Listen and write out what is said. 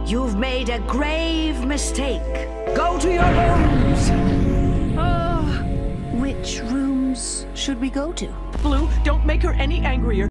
You've made a grave mistake. Go to your rooms! Which rooms should we go to? Blue, don't make her any angrier.